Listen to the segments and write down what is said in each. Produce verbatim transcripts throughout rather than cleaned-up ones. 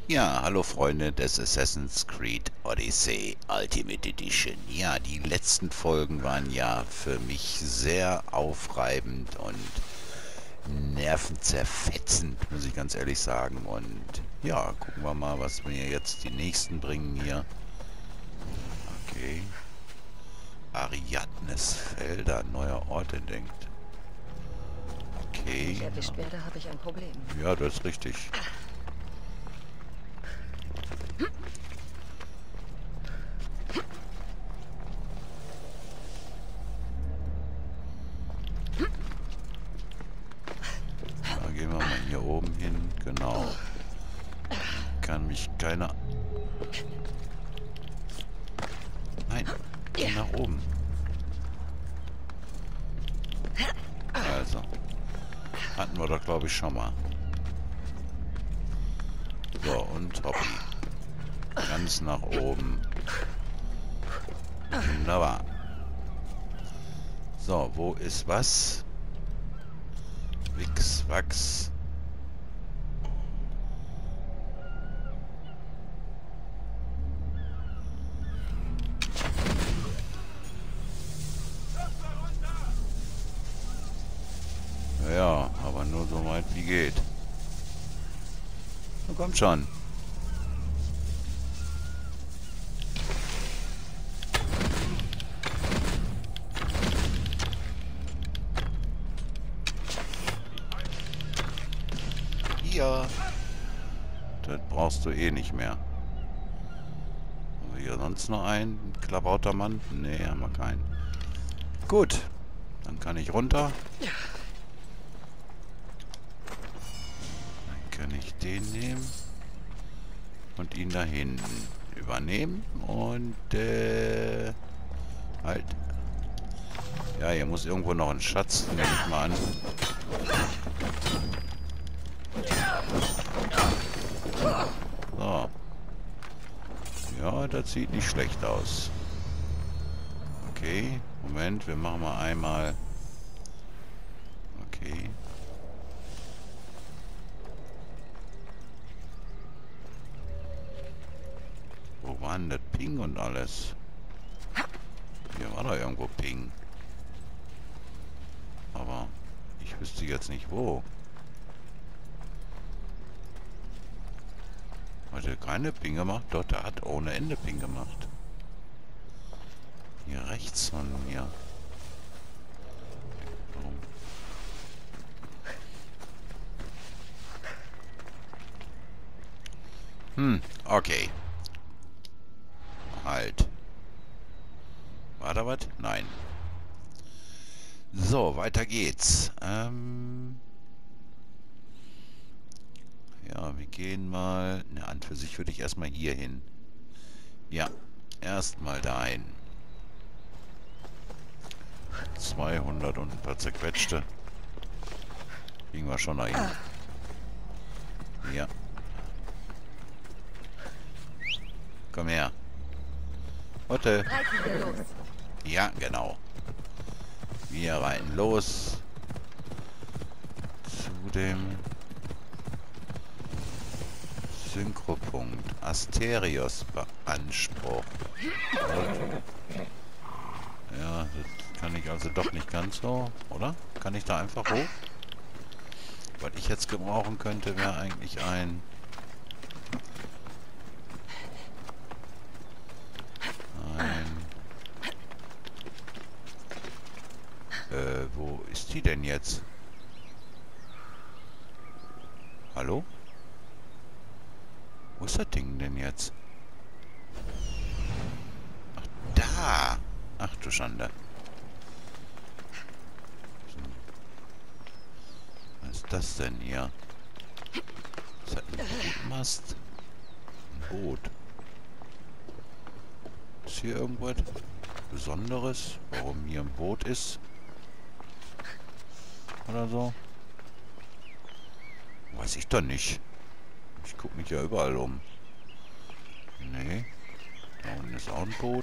Ja, hallo Freunde des Assassin's Creed Odyssey Ultimate Edition. Ja, die letzten Folgen waren ja für mich sehr aufreibend und nervenzerfetzend, muss ich ganz ehrlich sagen. Und ja, gucken wir mal, was mir jetzt die nächsten bringen hier. Okay. Ariadnes Felder, neuer Ort entdeckt. Wenn Okay. ich erwischt werde, habe ich ein Problem. Ja, das ist richtig. Da gehen wir mal hier oben hin. Genau. Kann mich keiner... Nein, geh nach oben. Also. Hatten wir doch, glaube ich, schon mal. So, und Hobby. Ganz nach oben. Wunderbar. So, wo ist was? Wix, Wachs. Ja, aber nur so weit wie geht. Na, kommt schon. Hier. Das brauchst du eh nicht mehr. Haben wir hier sonst noch einen klabauter Mann? Nee, haben wir keinen. Gut. Dann kann ich runter. Kann ich den nehmen und ihn da hinten übernehmen und äh, halt. Ja, hier muss irgendwo noch ein Schatz, nehme ich mal an. So. Ja, das sieht nicht schlecht aus. Okay, Moment, wir machen mal einmal. Okay. Wo war denn das Ping und alles? Hier war doch irgendwo Ping. Aber ich wüsste jetzt nicht wo. Hat er keine Ping gemacht? Doch, der hat ohne Ende Ping gemacht. Hier rechts von mir. Warum? Hm, okay. Halt. War da was? Nein. So, weiter geht's. Ähm ja, wir gehen mal... Ne, an für sich würde ich erstmal hier hin. Ja, erstmal dahin. zweihundert und ein paar zerquetschte. Kriegen wir schon dahin. Ja. Komm her. Warte. Ja, genau. Wir rein los. Zu dem Synchropunkt. Asterios beansprucht. Ja, das kann ich also doch nicht ganz so, oder? Kann ich da einfach hoch? Was ich jetzt gebrauchen könnte, wäre eigentlich ein... Ein... Äh, wo ist die denn jetzt? Hallo? Wo ist das Ding denn jetzt? Ach, da! Ach du Schande. Was ist das denn hier? Ist das ein Bootmast? Ein Boot. Ist hier irgendwas Besonderes? Warum hier ein Boot ist? Oder so? Weiß ich doch nicht. Ich gucke mich ja überall um. Nee. Da unten ist auch ein Boot.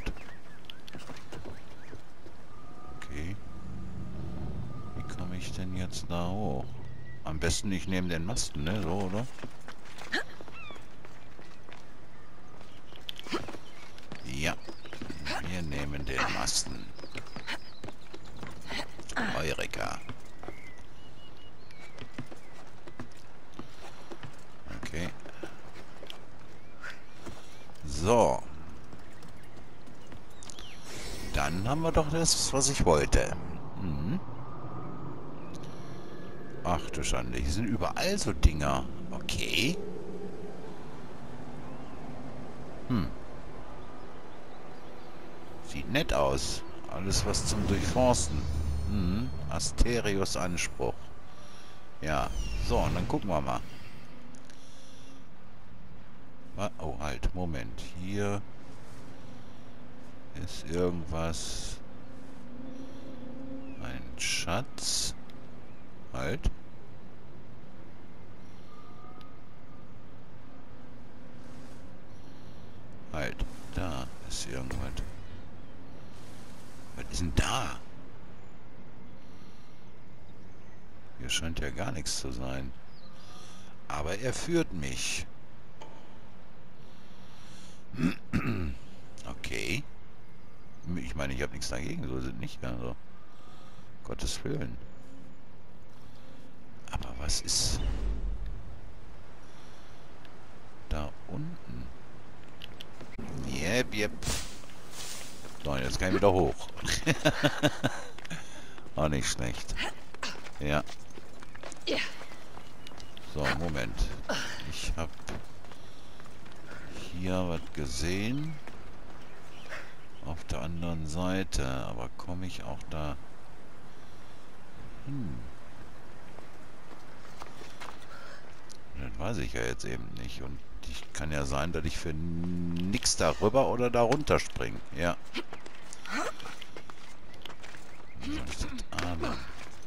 Okay. Wie komme ich denn jetzt da hoch? Am besten ich nehme den Masten, ne? So, oder? dann haben wir doch das, was ich wollte. Mhm. Ach du Schande, hier sind überall so Dinger. Okay. Hm. Sieht nett aus. Alles was zum Durchforsten. Mhm. Asterios Anspruch. Ja. So, und dann gucken wir mal. Oh, halt. Moment. Hier ist irgendwas. Ein Schatz. Halt. Halt. Da ist irgendwas. Was ist denn da? Hier scheint ja gar nichts zu sein. Aber er führt mich. Okay. Ich meine, ich habe nichts dagegen, so sind nicht. Also, Gottes Willen. Aber was ist da unten? Jep, jep. So, jetzt kann ich wieder hoch. Auch nicht schlecht. Ja. So, Moment. Ich habe hier was gesehen. Auf der anderen Seite. Aber komme ich auch da hin? Das weiß ich ja jetzt eben nicht. Und ich kann ja sein, dass ich für nix darüber oder darunter springe. Ja. Wie soll ich das ahnen?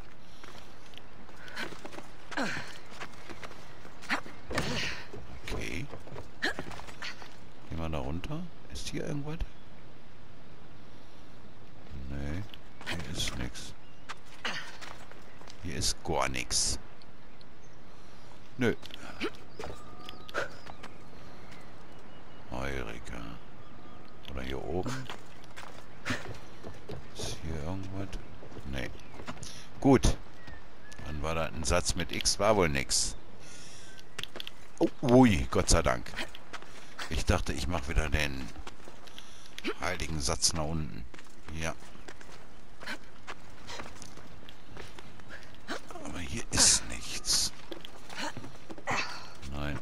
Okay. Gehen wir da runter? Ist hier irgendwas? Nee, hier ist nichts. Hier ist gar nichts. Nö. Eureka. Oder hier oben? Ist hier irgendwas? Nee. Gut. Dann war da ein Satz mit X, war wohl nix. Oh, ui, Gott sei Dank. Ich dachte, ich mache wieder den heiligen Satz nach unten. Ja. Aber hier ist nichts. Nein.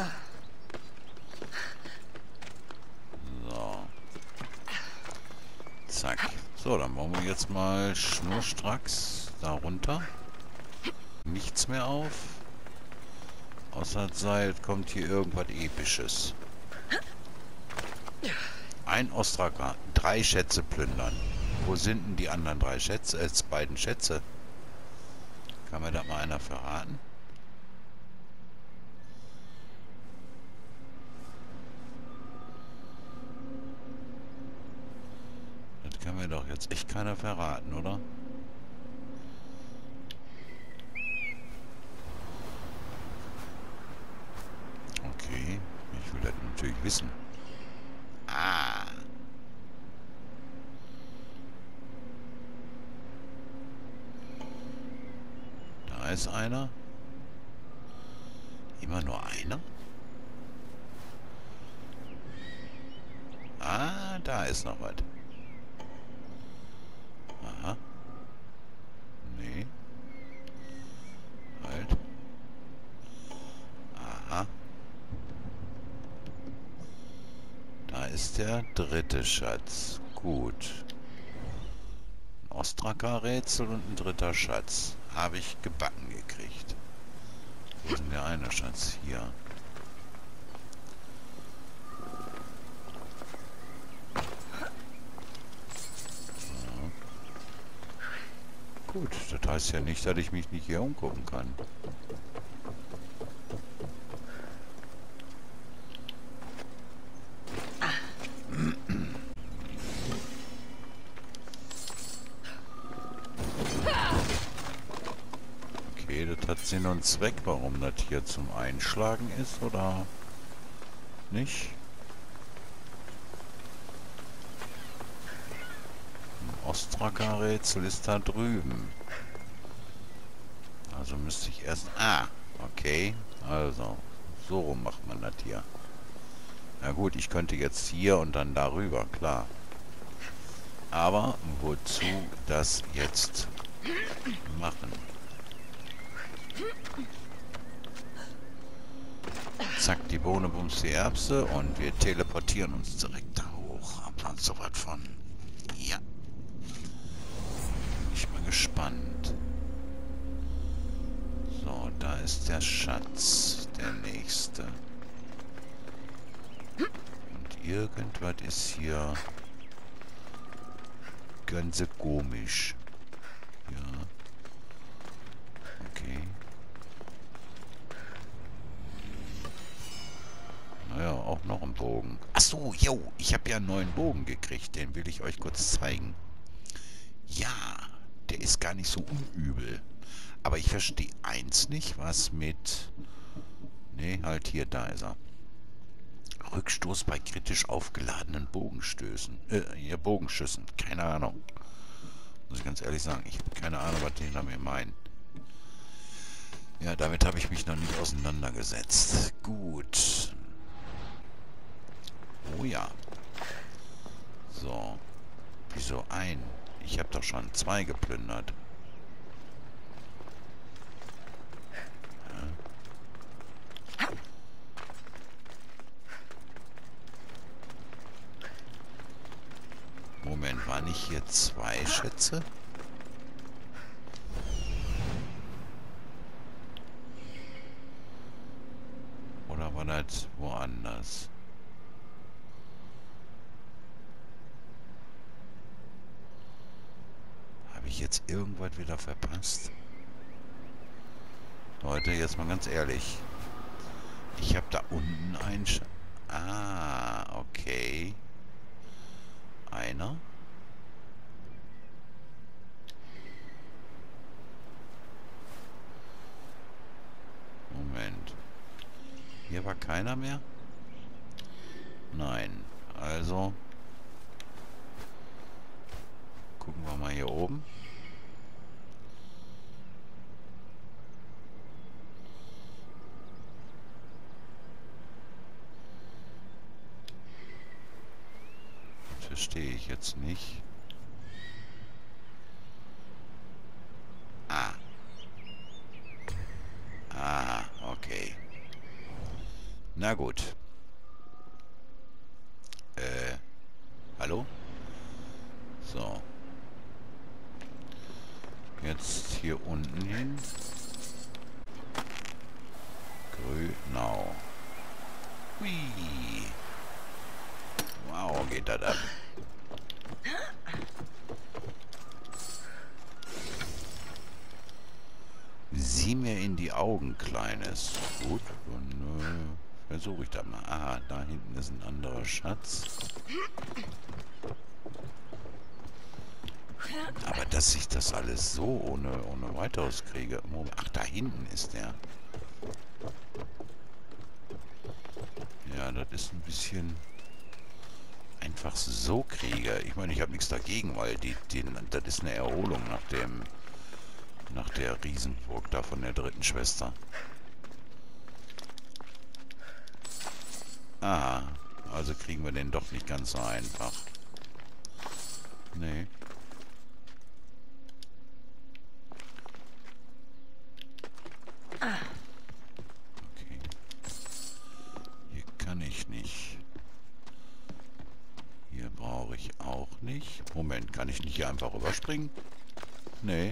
So. Zack. So, dann bauen wir jetzt mal schnurstracks da runter. Nichts mehr auf. Außer das Seil kommt hier irgendwas Episches. Ein Ostraker. Drei Schätze plündern. Wo sind denn die anderen drei Schätze? Äh, beiden Schätze? Kann mir da mal einer verraten? Das kann mir doch jetzt echt keiner verraten, oder? Okay, ich will das natürlich wissen. Ah. Da ist einer. Immer nur einer? Ah, da ist noch was. Aha. Nee. Halt. Aha. Da ist der dritte Schatz. Gut. Ein Ostraker-Rätsel und ein dritter Schatz. Habe ich gebacken gekriegt. Wo ist denn der eine Schatz? Hier. Ja. Gut, das heißt ja nicht, dass ich mich nicht hier umgucken kann. Okay, das hat Sinn und Zweck, warum das hier zum Einschlagen ist, oder nicht? Ein Ostraker-Rätsel ist da drüben. Also müsste ich erst... Ah, okay. Also, so rum macht man das hier. Na gut, ich könnte jetzt hier und dann darüber, klar. Aber wozu das jetzt machen? Zack, die Bohne, bums, die Erbse und wir teleportieren uns direkt da hoch. Haben wir uns so was von. Ja. Bin ich mal gespannt. So, da ist der Schatz. Der nächste. Und irgendwas ist hier ganz komisch. Ja. Okay. Naja, auch noch ein Bogen. Achso, yo, ich habe ja einen neuen Bogen gekriegt. Den will ich euch kurz zeigen. Ja, der ist gar nicht so unübel. Aber ich verstehe eins nicht, was mit... Nee, halt hier, da ist er. Rückstoß bei kritisch aufgeladenen Bogenstößen. Äh, hier Bogenschüssen. Keine Ahnung. Muss ich ganz ehrlich sagen. Ich habe keine Ahnung, was die damit meinen. Ja, damit habe ich mich noch nicht auseinandergesetzt. Gut. Oh ja. So. Wieso ein? Ich habe doch schon zwei geplündert. Ja. Moment, waren nicht hier zwei Schätze? Oder war das woanders? Habe ich jetzt irgendwas wieder verpasst? Leute, jetzt mal ganz ehrlich. Ich habe da unten einen Sch... Ah, okay. Einer. Moment. Hier war keiner mehr? Nein. Also... Gucken wir mal hier oben. Das verstehe ich jetzt nicht. Ah. Ah, okay. Na gut. Äh, hallo? So. Jetzt hier unten hin. Grünau. Hui. Wow, geht das ab. Sieh mir in die Augen, Kleines. Gut, dann äh, versuche ich das mal. Ah, da hinten ist ein anderer Schatz. Aber dass ich das alles so ohne, ohne weiteres kriege. Ach, da hinten ist der. Ja, das ist ein bisschen einfach so kriege. Ich meine, ich habe nichts dagegen, weil die, die, das ist eine Erholung nach dem, nach der Riesenburg da von der dritten Schwester. Ah, also kriegen wir den doch nicht ganz so einfach. Nee. Okay. Hier kann ich nicht. Hier brauche ich auch nicht. Moment, kann ich nicht hier einfach rüberspringen? Nee.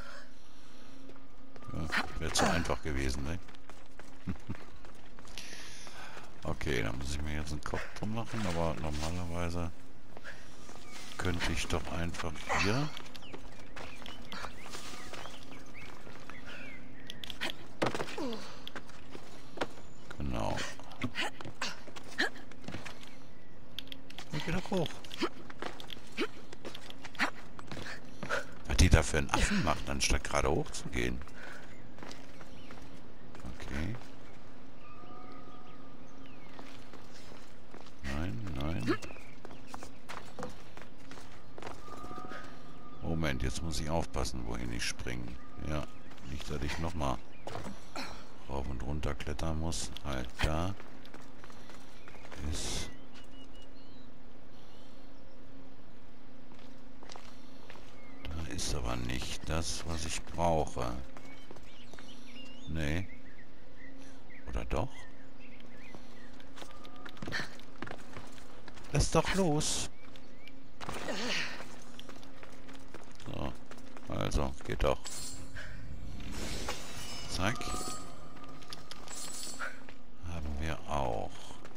Ja, wäre zu einfach gewesen, ne? Okay, dann muss ich mir jetzt einen Kopf drum machen, aber normalerweise könnte ich doch einfach hier... Genau. Und wieder hoch. Was die da für einen Affen macht, anstatt gerade hoch zu gehen. Okay. Nein, nein. Moment, jetzt muss ich aufpassen, wohin ich springe. Ja, nicht, dass ich nochmal rauf und runter klettern muss. Halt, da ist... ist aber nicht das, was ich brauche. Nee. Oder doch? Lass doch los. So. Also, geht doch. Zack. Haben wir auch.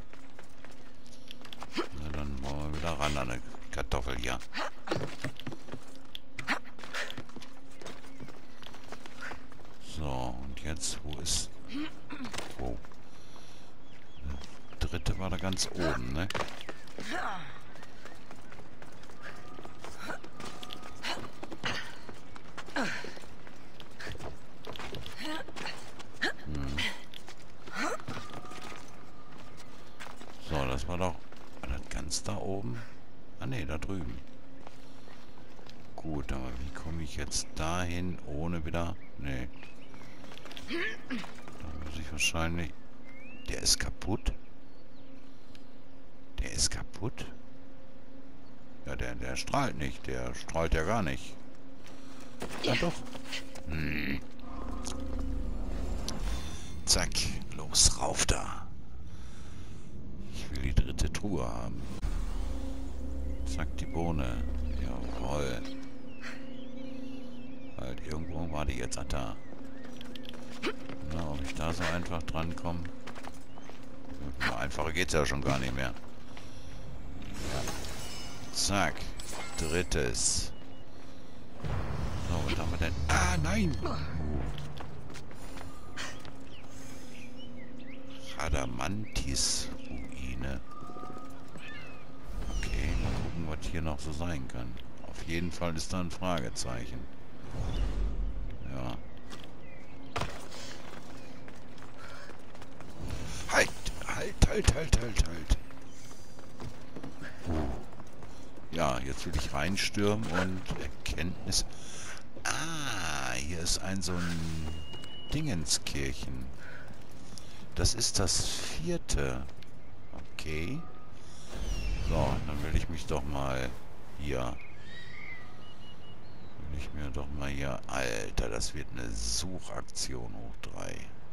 Na, dann wollen wir wieder ran an eine Kartoffel hier. So, und jetzt, wo ist... Wo? Der dritte war da ganz oben, ne? Hm. So, das war doch... War das ganz da oben? Ah ne, da drüben. Gut, aber wie komme ich jetzt dahin, ohne wieder... Ne. Da muss ich wahrscheinlich... Der ist kaputt? Der ist kaputt? Ja, der, der strahlt nicht. Der strahlt ja gar nicht. Ja, doch. Hm. Zack. Los, rauf da. Ich will die dritte Truhe haben. Zack, die Bohne. Jawohl. Halt, irgendwo war die jetzt da. Na, ob ich da so einfach dran komme? Einfacher geht's ja schon gar nicht mehr. Zack. Drittes. So, was haben wir denn? Ah, nein! Radamantis-Ruine. Okay, mal gucken, was hier noch so sein kann. Auf jeden Fall ist da ein Fragezeichen. Ja. Halt! Halt, halt, halt, halt, halt. Ja, jetzt will ich reinstürmen und Erkenntnis... Ah, hier ist ein so ein Dingenskirchen. Das ist das vierte. Okay. So, dann will ich mich doch mal hier... Will ich mir doch mal hier... Alter, das wird eine Suchaktion hoch drei.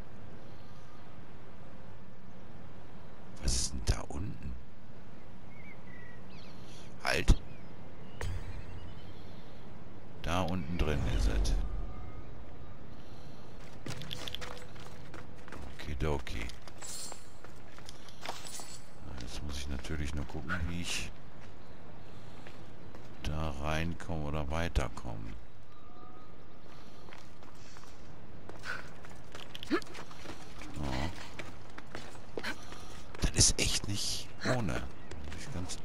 Was ist denn da unten? Halt. Da unten drin ist es. Okidoki. Jetzt muss ich natürlich nur gucken, wie ich da reinkomme oder weiterkomme. Oh. Das ist echt nicht ohne. Ich ganz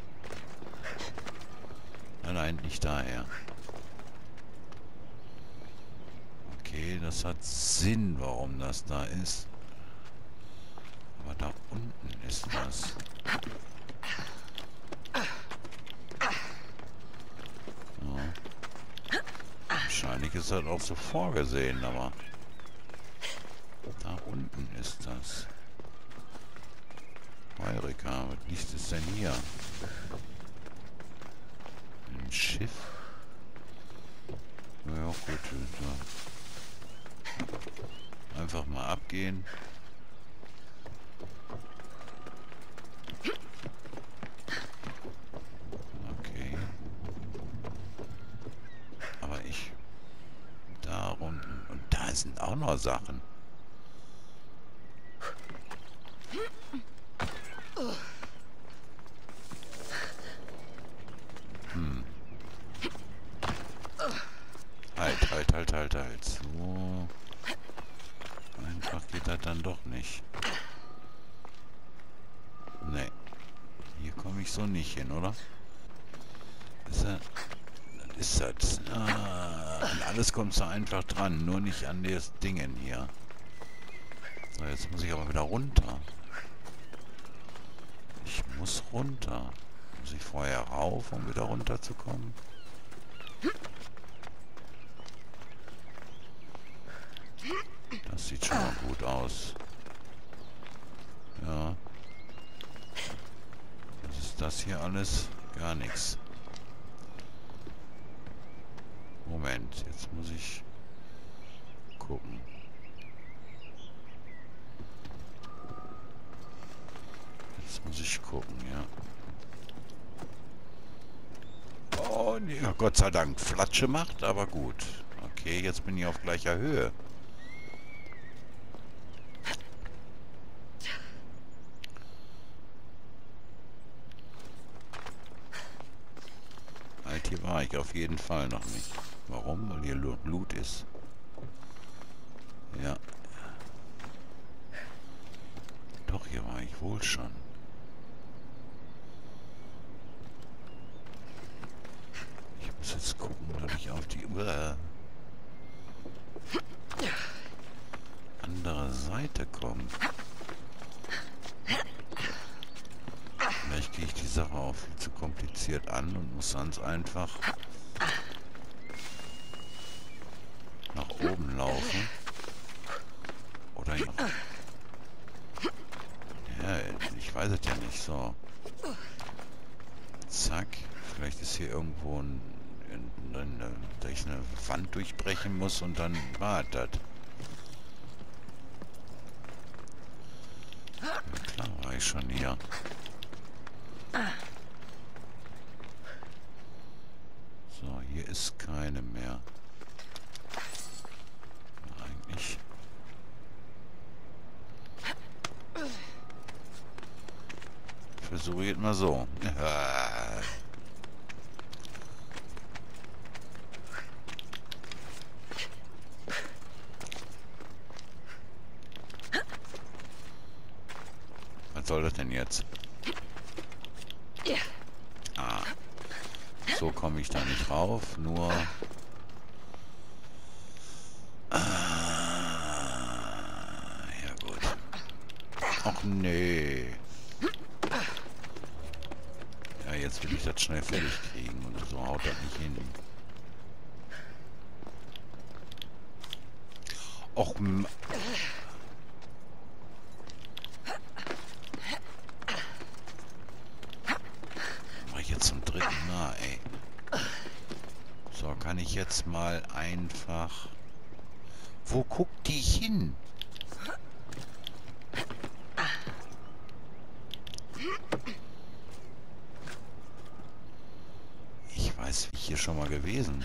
nein, nein, nicht daher. Okay, das hat Sinn, warum das da ist. Aber da unten ist das. Ja. Wahrscheinlich ist das auch so vorgesehen, aber da unten ist das. Heureka, was liegt es denn hier? Ein Schiff? Ja, gut. Ja. Einfach mal abgehen. Okay. Aber ich... Da unten... Und da sind auch noch Sachen. Hm. Halt, halt, halt, halt, halt. So. Einfach geht das dann doch nicht. Nee. Hier komme ich so nicht hin, oder? Ist das... Ist das... Ah, an alles kommst du einfach dran. Nur nicht an das Dingen hier. So, jetzt muss ich aber wieder runter. Ich muss runter. Muss ich vorher rauf, um wieder runterzukommen? Das sieht schon mal gut aus. Ja. Was ist das hier alles? Gar nichts. Moment, jetzt muss ich gucken. Jetzt muss ich gucken, ja. Oh, nee, ja, Gott sei Dank. Flatsche macht, aber gut. Okay, jetzt bin ich auf gleicher Höhe. Alt, hier war ich auf jeden Fall noch nicht. Warum? Weil hier Loot ist. Ja. Doch, hier war ich wohl schon. Ich muss jetzt gucken, dass ich auf die uh, andere Seite komme. Vielleicht gehe ich die Sache auch viel zu kompliziert an und muss sonst einfach nach oben laufen. Oder ja. Ja, ich weiß es ja nicht so. Zack. Vielleicht ist hier irgendwo ein, ein, ein, ein, dass ich eine Wand durchbrechen muss und dann war das. Ja, klar, war ich schon hier. So, hier ist keine mehr. Eigentlich. Versuche ich mal so. Was soll das denn jetzt? Ah. So komme ich da nicht rauf, nur... Ah, ja gut. Ach nee. Ja, jetzt will ich das schnell fertig kriegen und so haut das nicht hin. Och, m mach ich jetzt zum dritten Mal, ey. So, kann ich jetzt mal einfach... Wo guckt die hin? Ich weiß, wie ich hier schon mal gewesen.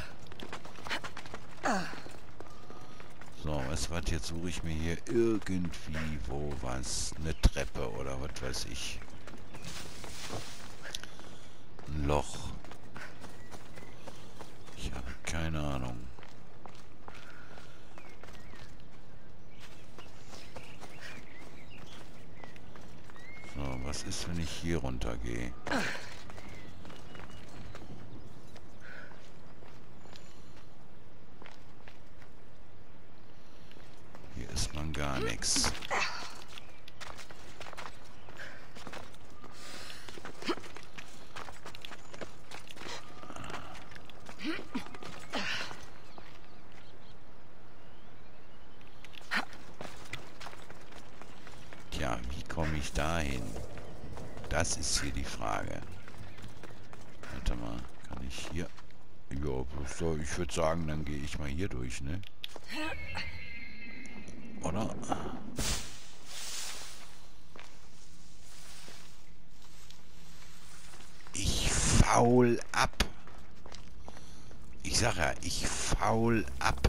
So, weißt du was, jetzt suche ich mir hier irgendwie wo was. Eine Treppe oder was weiß ich. Ein Loch. Ich habe keine Ahnung. So, was ist, wenn ich hier runter gehe? Hier ist man gar nichts. Tja, wie komme ich dahin? Das ist hier die Frage. Warte mal, kann ich hier... Ja, so, ich würde sagen, dann gehe ich mal hier durch, ne? Oder? Ich faul ab. Ich sag ja, ich faul ab.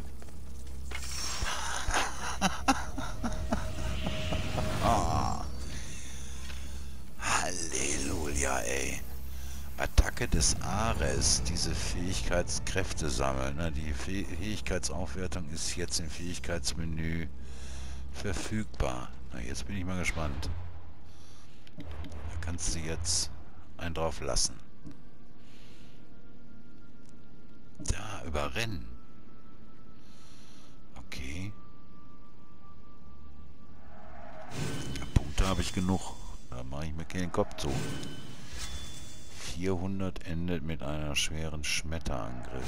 Oh. Halleluja, ey. Attacke des Ares, diese Fähigkeitskräfte sammeln. Ne? Die Fähigkeitsaufwertung ist jetzt im Fähigkeitsmenü verfügbar. Na, jetzt bin ich mal gespannt. Da kannst du jetzt einen drauf lassen. Da, überrennen. Okay. Ja, Punkte habe ich genug. Da mache ich mir keinen Kopf zu. vierhundert endet mit einer schweren Schmetterangriff.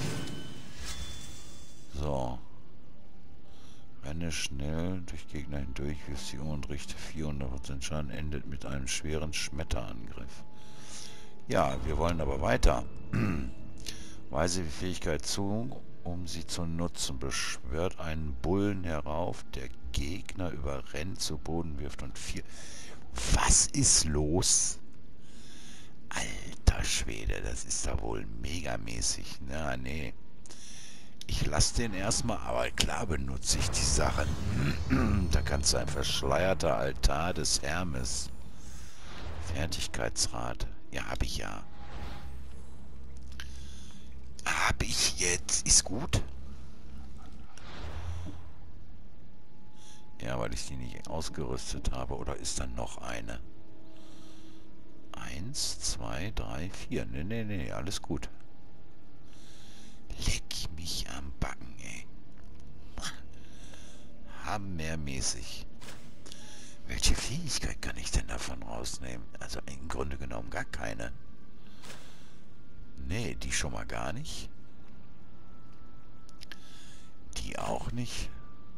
So. Renne schnell durch Gegner hindurch, wirf sie um und richte vierhundert Prozent Schaden, endet mit einem schweren Schmetterangriff. Ja, wir wollen aber weiter. Weise die Fähigkeit zu, um sie zu nutzen. Beschwört einen Bullen herauf, der Gegner überrennt, zu Boden wirft und vier... Was ist los? Alter Schwede, das ist da wohl megamäßig. Na, nee. Ich lasse den erstmal, aber klar benutze ich die Sachen. Da kannst du ein verschleierter Altar des Hermes. Fertigkeitsrad. Ja, hab ich ja. Hab ich jetzt. Ist gut. Ja, weil ich die nicht ausgerüstet habe. Oder ist dann noch eine? Eins, zwei, drei, vier. Nee, nee, nee, alles gut. Leck mich am Backen, ey. Hammermäßig. Welche Fähigkeit kann ich denn davon rausnehmen? Also im Grunde genommen gar keine. Nee, die schon mal gar nicht. Die auch nicht.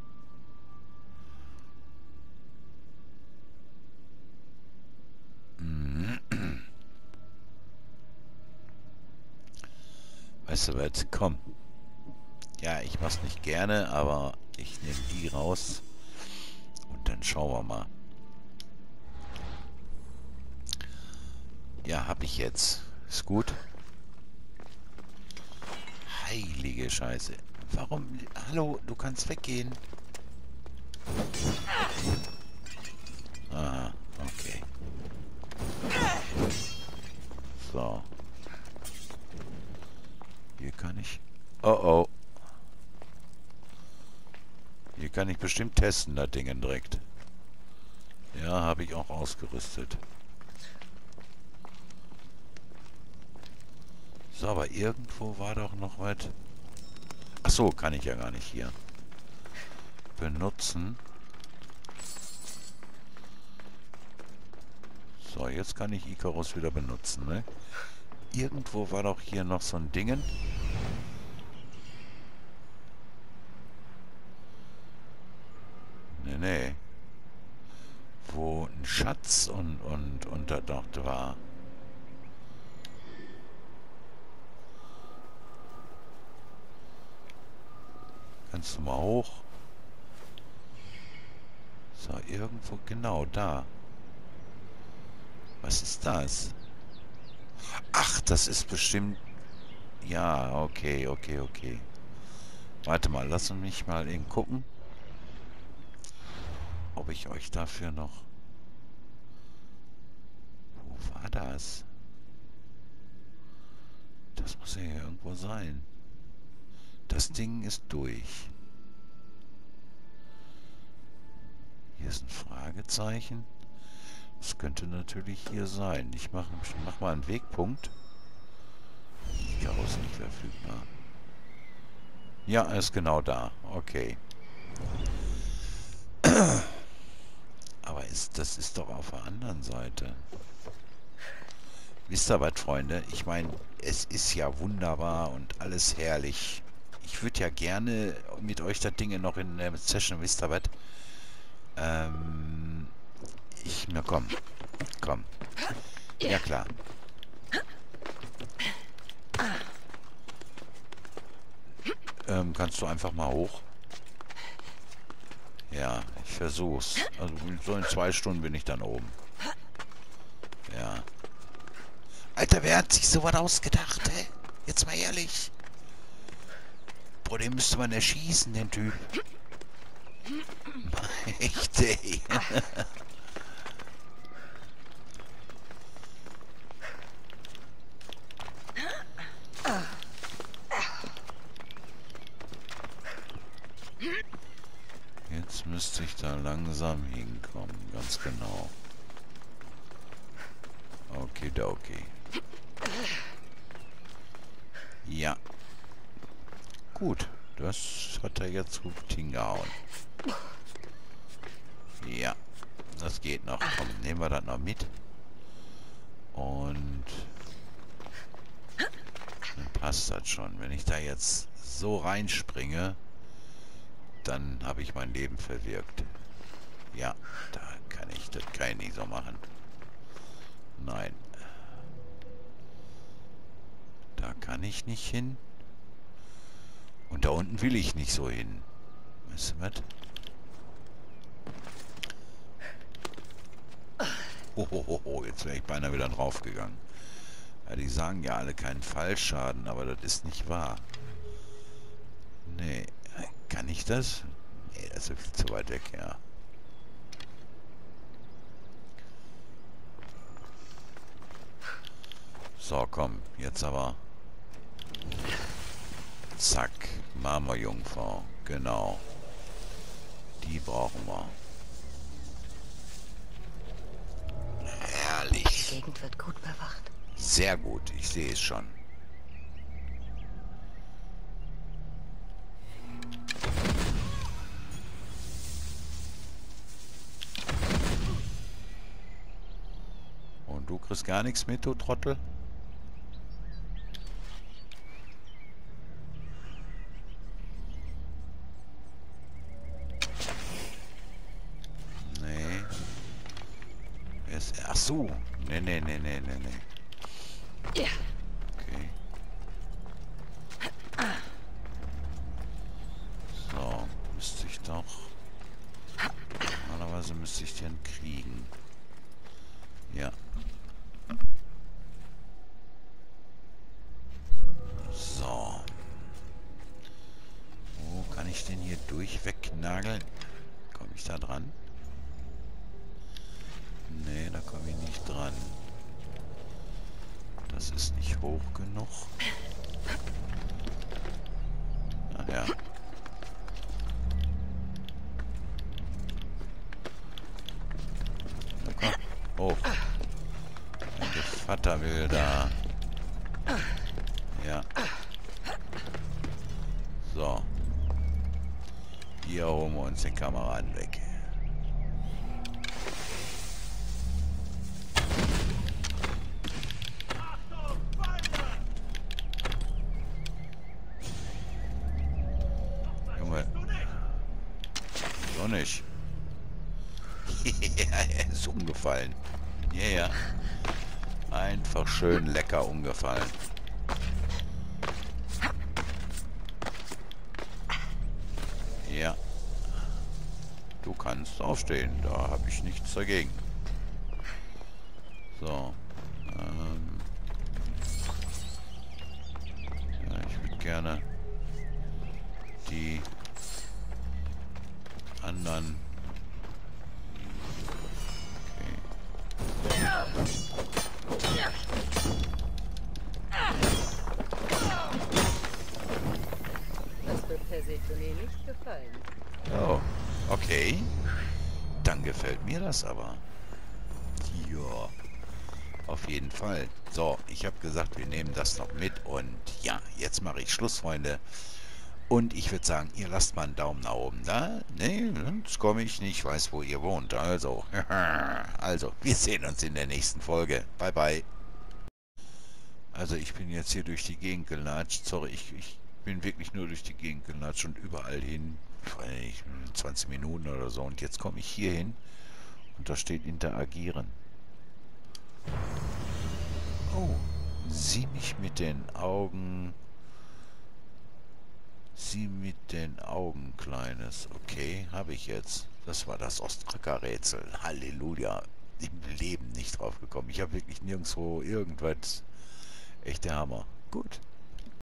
Weißt du was? Komm. Ja, ich mach's nicht gerne, aber ich nehme die raus. Und dann schauen wir mal. Ja, hab ich jetzt. Ist gut. Heilige Scheiße. Warum? Hallo, du kannst weggehen. Aha, okay. So. Hier kann ich... Oh oh. Hier kann ich bestimmt testen, das Ding direkt. Ja, habe ich auch ausgerüstet. So, aber irgendwo war doch noch was... Ach so, kann ich ja gar nicht hier. Benutzen. So, jetzt kann ich Icarus wieder benutzen, ne? Irgendwo war doch hier noch so ein Dingen. Nee, nee. Wo ein Schatz und, und, und da dort war. Kannst du mal hoch? So, irgendwo, genau da. Was ist das? Ach, das ist bestimmt... Ja, okay, okay, okay. Warte mal, lass mich mal eben gucken, ob ich euch dafür noch... Wo war das? Das muss ja hier irgendwo sein. Das Ding ist durch. Hier ist ein Fragezeichen. Das könnte natürlich hier sein. Ich mache mach mal einen Wegpunkt. Icarus nicht verfügbar. Ja, er ist genau da. Okay. Aber ist, das ist doch auf der anderen Seite. Wisst ihr was, Freunde? Ich meine, es ist ja wunderbar und alles herrlich. Ich würde ja gerne mit euch das Ding noch in der Session, wisst ihr was? Ähm... Ich, na komm. Komm. Ja, klar. Ähm, kannst du einfach mal hoch? Ja, ich versuch's. Also so in zwei Stunden bin ich dann oben. Ja. Alter, wer hat sich sowas ausgedacht, ey? Jetzt mal ehrlich. Boah, den müsste man erschießen, den Typ. Echt, ey. Jetzt müsste ich da langsam hinkommen, ganz genau. Okidoki. Ja. Gut, das hat er jetzt gut hingehauen. Ja, das geht noch. Komm, nehmen wir das noch mit. Und dann passt das schon. Wenn ich da jetzt so reinspringe, dann habe ich mein Leben verwirkt. Ja, da kann ich, das kann ich nicht so machen. Nein. Da kann ich nicht hin. Und da unten will ich nicht so hin. Weißt du was? Hohoho, jetzt wäre ich beinahe wieder draufgegangen. Ja, die sagen ja alle keinen Fallschaden, aber das ist nicht wahr. Nee, kann ich das? Nee, das ist viel zu weit weg, ja. So, komm, jetzt aber. Zack, Marmorjungfrau, genau. Die brauchen wir. Herrlich. Die Gegend wird gut bewacht. Sehr gut, ich sehe es schon. Und du kriegst gar nichts mit, du Trottel? Nee. Wer ist... Ach so. Nee, nee, nee, nee, nee, nee. Ja. Okay. So, müsste ich doch... Normalerweise müsste ich den kriegen. Ja. So. Wo kann ich denn hier durch wegnageln? Komme ich da dran? Nee, da komme ich nicht dran. Das ist nicht hoch genug. Ach ja. Na komm, hoch. Der Vater will da. Ja. So. Hier holen wir uns den Kameraden weg. Junge. Doch nicht. Er ist umgefallen. Ja, ja. Einfach schön lecker umgefallen. Ja. Du kannst aufstehen. Da habe ich nichts dagegen. So. Ähm. Ja, ich würde gerne die anderen... Okay. Das wird Persephone nicht gefallen. Oh, okay. Dann gefällt mir das aber. Ja, auf jeden Fall. So, ich habe gesagt, wir nehmen das noch mit. Und ja, jetzt mache ich Schluss, Freunde. Und ich würde sagen, ihr lasst mal einen Daumen nach oben da. Ne, sonst komme ich nicht, weiß, wo ihr wohnt. Also, also, wir sehen uns in der nächsten Folge. Bye, bye. Also, ich bin jetzt hier durch die Gegend gelatscht. Sorry, ich, ich bin wirklich nur durch die Gegend gelatscht und überall hin. zwanzig Minuten oder so. Und jetzt komme ich hier hin und da steht interagieren. Oh, sieh mich mit den Augen. Sieh mit den Augen, Kleines. Okay, habe ich jetzt. Das war das Ostraka-Rätsel. Halleluja. Im Leben nicht drauf gekommen. Ich habe wirklich nirgendwo irgendwas. Echt der Hammer. Gut.